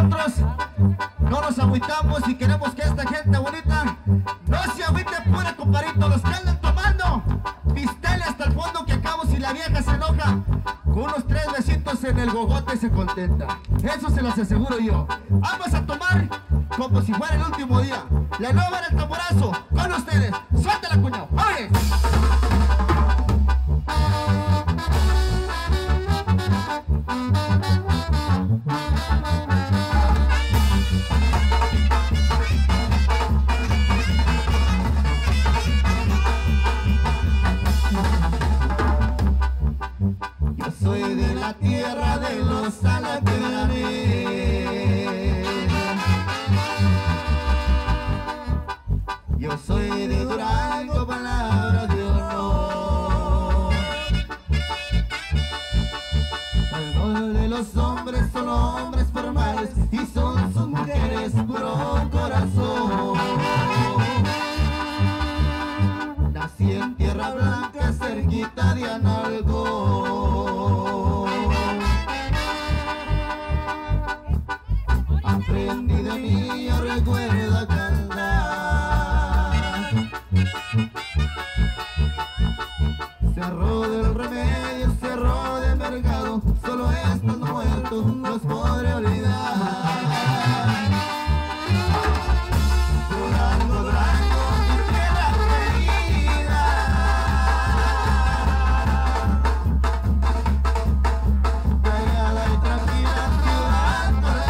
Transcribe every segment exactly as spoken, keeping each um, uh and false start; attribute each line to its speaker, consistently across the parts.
Speaker 1: nosotros no nos agüitamos y queremos que esta gente bonita no se agüite, pura comparito. Los que andan tomando, pistele hasta el fondo, que acabo si la vieja se enoja. Con unos tres besitos en el gogote se contenta. Eso se los aseguro yo. Vamos a tomar como si fuera el último día. La nueva del tamborazo, con ustedes. Suéltala, cuñado. ¡Oye! Soy de la tierra de los alacranes. Yo soy de Durango, palabra de honor. El rol de los hombres son hombres formales y son sus mujeres puro corazón. Nací en Tierra Blanca, cerquita de Analco. Aprendí de niño, recuerda cantar. Cerro del Remedio, Cerro de Mercado, solo estos muertos los podré olvidar. Durango, Durango, mi tierra querida. Callada y tranquila ciudad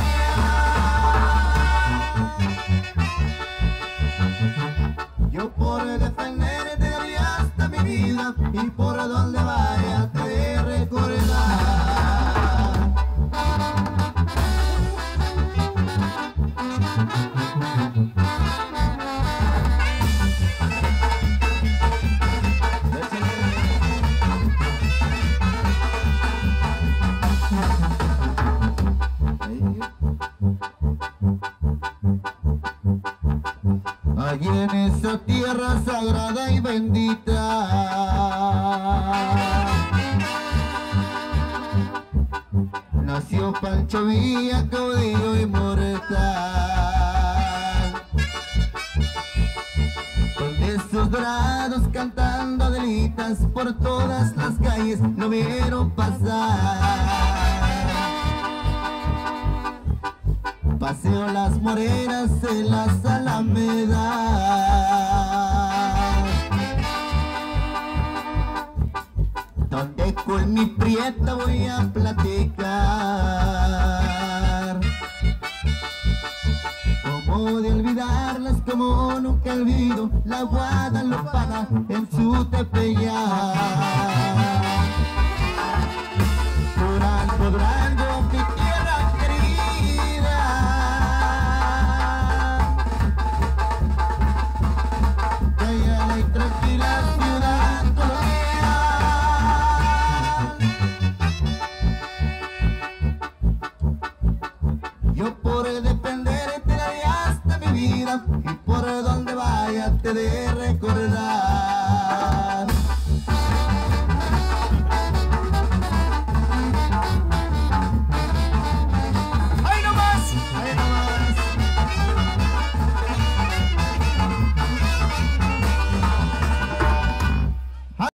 Speaker 1: todavía. Yo por defenderte daría hasta mi vida y por donde vaya te he recordar. Allí en esa tierra sagrada y bendita, nació Pancho Villa, caudillo inmortal. Con esos dorados cantando adelitas por todas las calles lo vieron pasar. Paseo las morenas en las alamedas, donde con mi prieta voy a platicar. Cómo de olvidarlas, como nunca olvido la guadalupana en su tepeyac.